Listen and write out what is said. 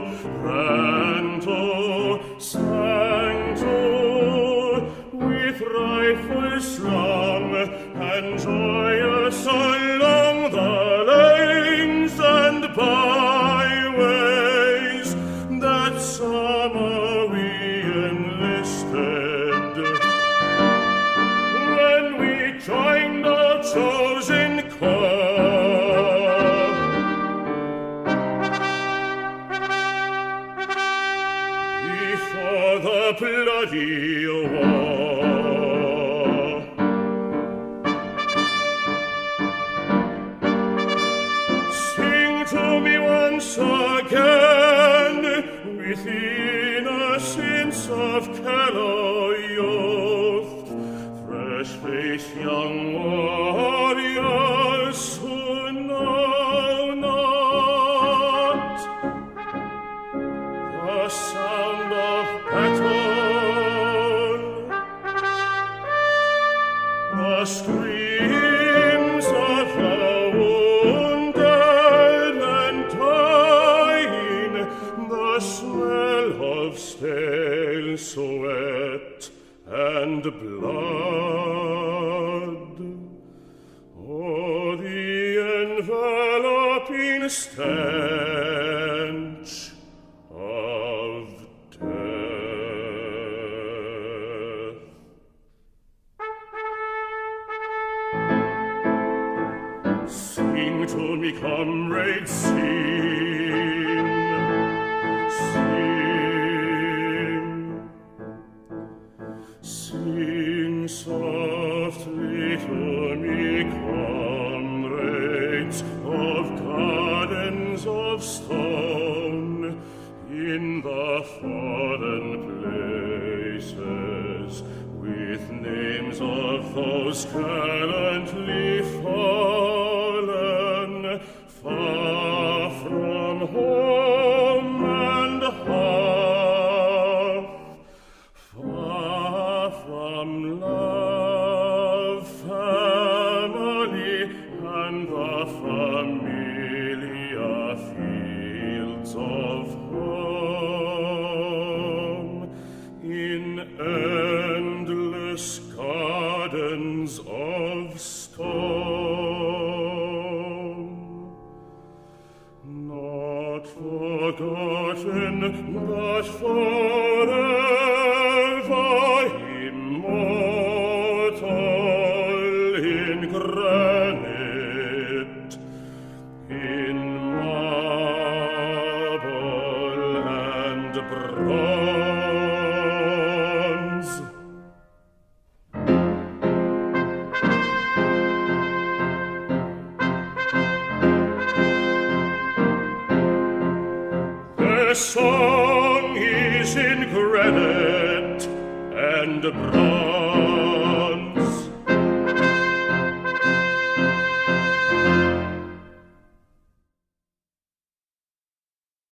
Canto, sancto, with rifles slung and joyous along the lanes and byways that summer we enlisted. When we joined our chosen corps, before the bloody war. Sing to me once again, with innocence of callow youth, fresh-faced young warriors who know not the sound of battle, the screams of the wounded and dying, the smell of stale sweat and blood, oh, the enveloping stench of death. Sing to me, comrades, sing, sing, sing softly to me, comrades of gardens of stone, in the foreign places, with names of those gallantly fallen, far from home and hearth, far from love, family, and the familiar fields of home, in endless gardens of stone, not forgotten but forever immortal in granite, in marble and bronze. Their song is in granite and bronze.